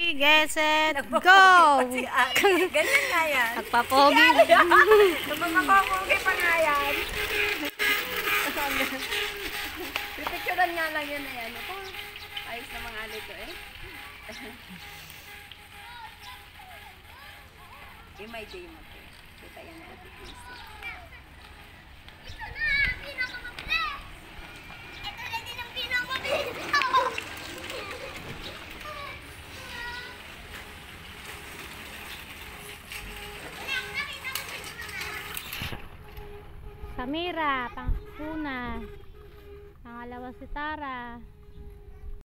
Okay, get set, go! Ganyan nga yan. Nagpapogi. Nagpapogi pa nga yan. Pipicturan nga lang yun na yan. Ayos na mga alito eh. Yung may day mo. Kita yan na ipipisi. Ito na! Pinakamabili! Ito na din ang pinakamabili! Samira, panguna. Pangalawa si Tara.